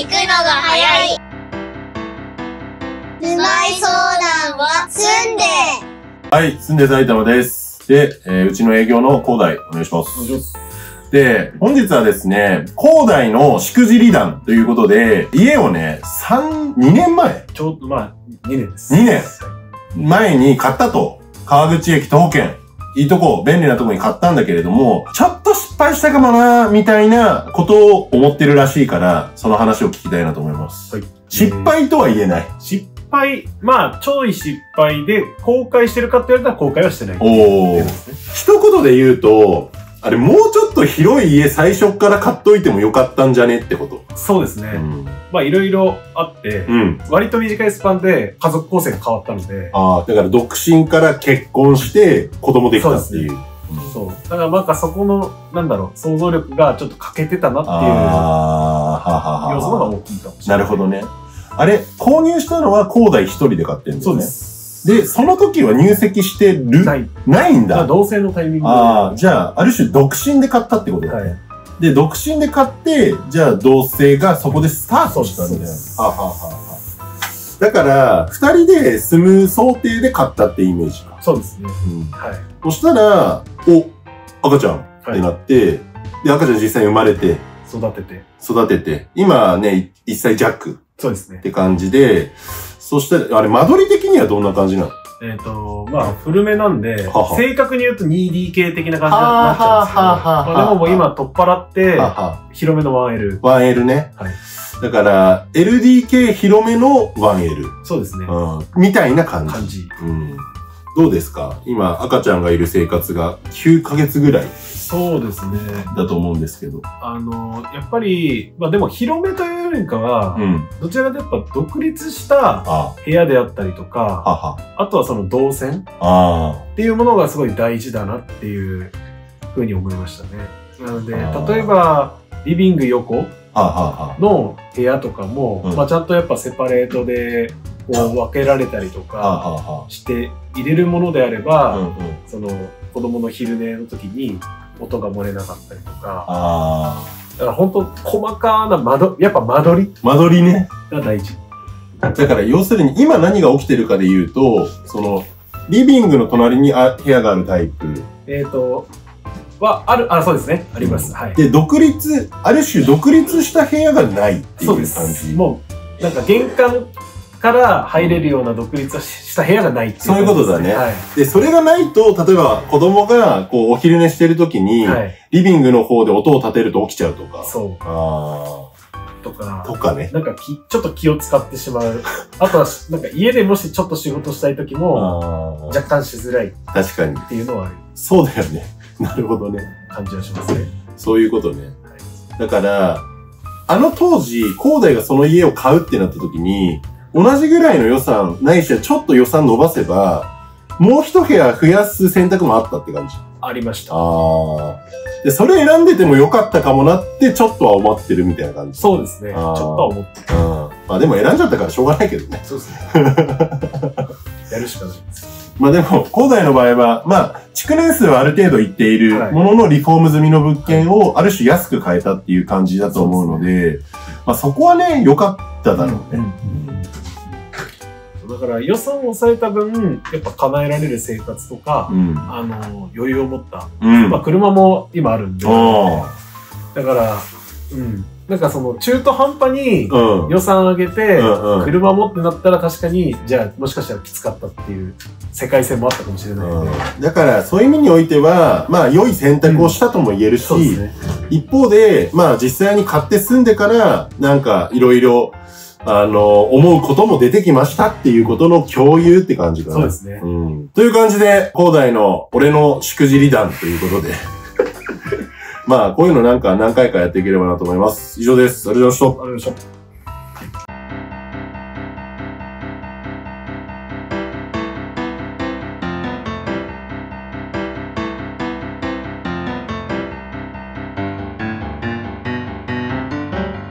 聞くのが早い。住まい相談は住んで。 はい、住んで埼玉です。で、うちの営業の広大、お願いします。 お願いします。 で、本日はですね、広大のしくじり団ということで、家をね、2年前ちょうど、2年です。 2年前に買ったと。川口駅徒歩圏。いいとこ、便利なとこに買ったんだけれども、ちょっと失敗したかもなみたいなことを思ってるらしいから、その話を聞きたいなと思います。 はい。 失敗とは言えない。 失敗、ちょい失敗で、後悔してるかって言われたら後悔はしてない。 おー。一言で言うと、あれもうちょっと広い家最初から買っといてもよかったんじゃねってこと。 そうですね。いろいろあって、割と短いスパンで家族構成が変わったので。 ああ、だから独身から結婚して子供できたっていう。 そう。だからそこの、想像力がちょっと欠けてたなっていう要素が大きいかもしれない。 なるほどね。あれ、購入したのは広大一人で買ってるんですね。そうです。で、その時は入籍してる？ないんだ。 同棲のタイミングで。 ああ、じゃあ、ある種独身で買ったってことだね。で、独身で買って、じゃあ同棲がそこでスタートしたんだよ。だから、二人で住む想定で買ったってイメージか。 そうですね。はい。 そしたら、赤ちゃんってなって、で、赤ちゃん実際生まれて、育てて、今ね、1歳弱。そうですね。って感じで、そして、あれ、間取り的にはどんな感じなの？ 古めなんで、正確に言うと 2DK 的な感じになっちゃうんですけど、でももう今取っ払って、広めの 1L。 1L ね。はい。だから、LDK 広めの 1L。 そうですね。 みたいな感じ。どうですか？今、赤ちゃんがいる生活が9ヶ月ぐらい。そうですね。だと思うんですけど。 やっぱり、でも広めというよりかは、どちらかとやっぱ独立した部屋であったりとか、あとはその動線っていうものがすごい大事だなっていうふうに思いましたね。なので、例えば、リビング横の部屋とかも、ちゃんとやっぱセパレートで分けられたりとかして入れるものであれば、その子供の昼寝の時に音が漏れなかったりとか、だから本当細かなやっぱ間取りね。が大事。 だから要するに今何が起きてるかで言うと、その、リビングの隣に部屋があるタイプ。 そうですね。あります。はい。 で、ある種独立した部屋がないっていう感じ。 もう、玄関から入れるような独立した部屋がないっていう。 そういうことだね。で、それがないと、例えば子供がお昼寝してる時に、リビングの方で音を立てると起きちゃうとか。そう。とかね。 ちょっと気を使ってしまう。あとは、家でもしちょっと仕事したい時も、若干しづらい。 確かに。 っていうのはある。 そうだよね。なるほどね。 感じはしますね。 そういうことね。だから、当時、広大がその家を買うってなった時に、同じぐらいの予算、ないしはちょっと予算伸ばせば、もう一部屋増やす選択もあったって感じ。 ありました。 で、それ選んでてもよかったかもなってちょっとは思ってるみたいな感じ。 そうですね。ちょっとは思ってる。 でも選んじゃったからしょうがないけどね。 そうですね。やるしかないです。 でも、広大の場合は、築年数はある程度いっているもののリフォーム済みの物件をある種安く買えたっていう感じだと思うので、そこはね、良かっただろうね。 だから予算を抑えた分、やっぱ叶えられる生活とか、余裕を持った。車も今あるんで。だから、その中途半端に予算上げて、車持ってなったら確かに、じゃあもしかしたらきつかったっていう世界線もあったかもしれないので。 だからそういう意味においては、良い選択をしたとも言えるし、一方で、実際に買って住んでから、いろいろ、思うことも出てきましたっていうことの共有って感じかな。 そうですね。 という感じで、広大の俺のしくじり団ということで。こういうの何回かやっていければなと思います。以上です。ありがとうございました。